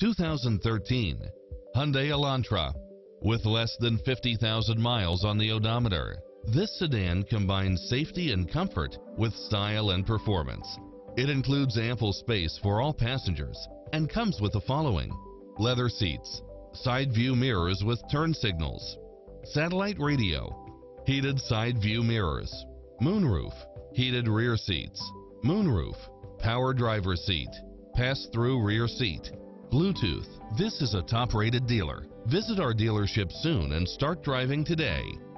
2013 Hyundai Elantra. With less than 50,000 miles on the odometer, this sedan combines safety and comfort with style and performance. It includes ample space for all passengers and comes with the following: leather seats, side view mirrors with turn signals, satellite radio, heated side view mirrors, moonroof, heated rear seats, moonroof, power driver seat, pass-through rear seat, Bluetooth. This is a top-rated dealer. Visit our dealership soon and start driving today.